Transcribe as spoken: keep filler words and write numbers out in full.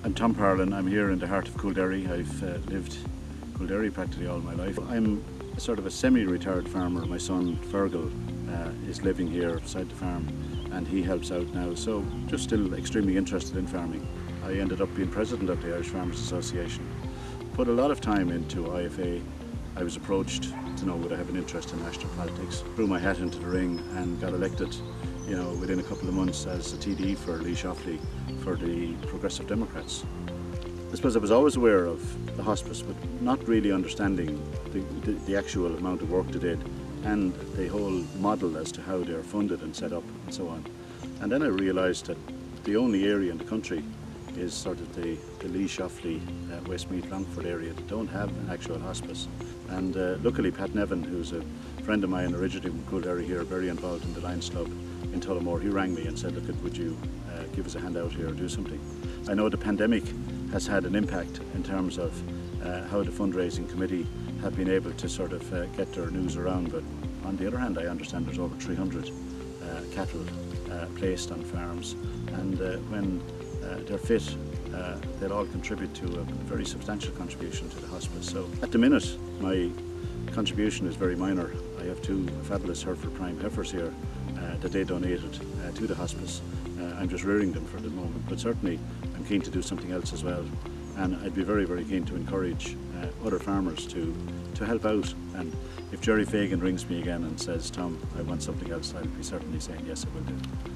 I'm Tom Parlin. I'm here in the heart of Coolderry. I've uh, lived Coolderry practically all my life. I'm sort of a semi-retired farmer. My son Fergal uh, is living here beside the farm and he helps out now, so just still extremely interested in farming. I ended up being president of the Irish Farmers Association. Put a lot of time into I F A. I was approached to know would I have an interest in national politics. Threw my hat into the ring and got elected, you know, within a couple of months as a T D for Laois Offaly for the Progressive Democrats. I suppose I was always aware of the hospice, but not really understanding the, the, the actual amount of work they did and the whole model as to how they are funded and set up and so on. And then I realised that the only area in the country is sort of the, the Laois Offaly, uh, Westmeath, Longford area that don't have an actual hospice. And uh, luckily Pat Nevin, who's a friend of mine originally from Coolderry here, very involved in the Lions Club in Tullamore, he rang me and said, look, would you uh, give us a hand out here or do something? I know the pandemic has had an impact in terms of uh, how the fundraising committee have been able to sort of uh, get their news around, but on the other hand I understand there's over three hundred uh, cattle uh, placed on farms, and uh, when uh, they're fit uh, they'll all contribute to a very substantial contribution to the hospice. So at the minute my contribution is very minor. I have two fabulous Hereford Prime heifers here uh, that they donated uh, to the hospice. Uh, I'm just rearing them for the moment, but certainly I'm keen to do something else as well, and I'd be very very keen to encourage uh, other farmers to to help out. And if Jerry Fagan rings me again and says, Tom, I want something else, I'll be certainly saying yes, I will do.